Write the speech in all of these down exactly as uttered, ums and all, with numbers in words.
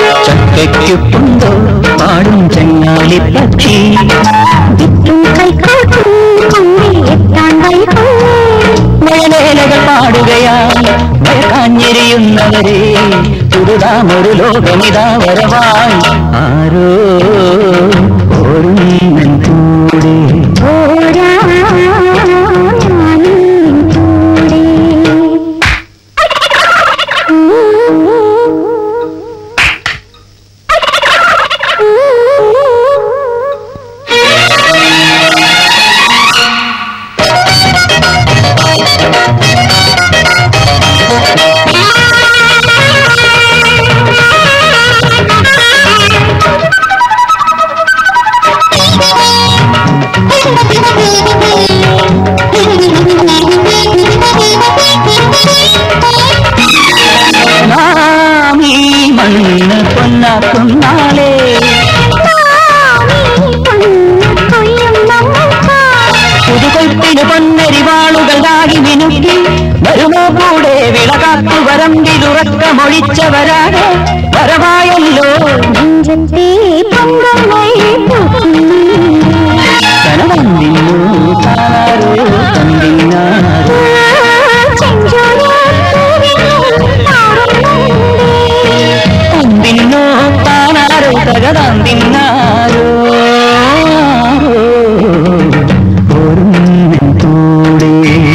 ചക്കയ്ക്കുണ്ടോ പാടും ചങ്ങാലി പക്ഷി മഴലേലകൾ പാടുകയാൽ മയക്കാഞ്ഞിരിയുന്നവരെ പുതുതാമൊരു ലോകമിതാ വരവായി ആരോ ഓരും കൂടെ പൊന്നാക്കുന്നാളേ പുതുകൊയ്പ്പിന് പൊന്നരിവാളുകളായി മിനുക്കി വരുമോ കൂടെ വിളകാത്തു വരമ്പിലുറക്കമൊഴിച്ചവരാണ് വരവായല്ലോ കനവന്തിന്നു താരോ കണ്ടിനാരോ ിന്നോ താനാരോ തകതാൻ തിന്നാരോ കൂടെ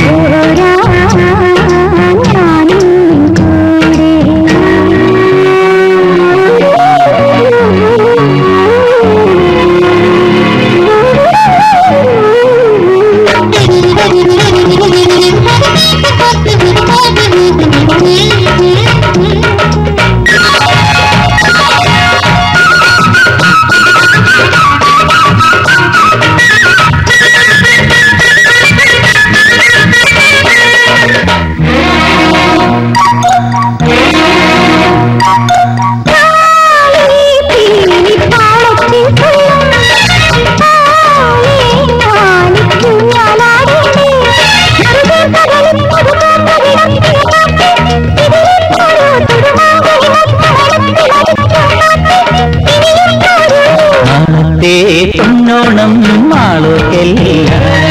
പൊന്നോണം മാളോക്കെല്ല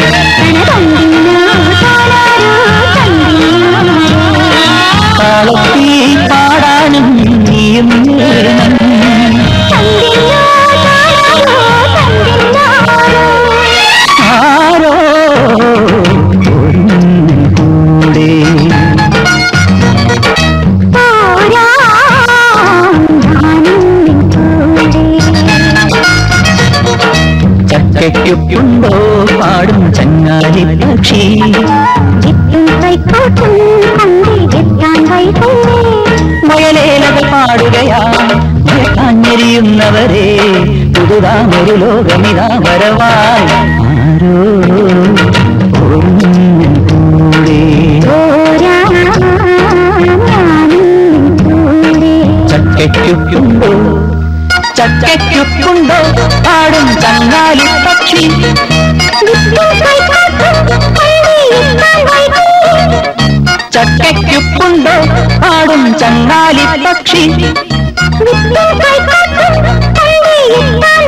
താളത്തി പാടാനും നീയും ആരോ കൂടെ ചക്കയ്ക്കുണ്ടോ പാടും ചങ്ങാലി പക്ഷി മയലേലകൾ പാടുകയാ മയക്കാഞ്ഞെരിയുന്നവരെ പുതുതാമൊരു ലോകമിതാ വരവായി ആരോ കൂടെ ചക്കയ്ക്കുണ്ടോ ചക്കയ്ക്കുണ്ടോ പാടും ചങ്ങാലി പക്ഷി ചക്കയ്ക്കുണ്ടോ പാടും ചങ്ങാലി പക്ഷി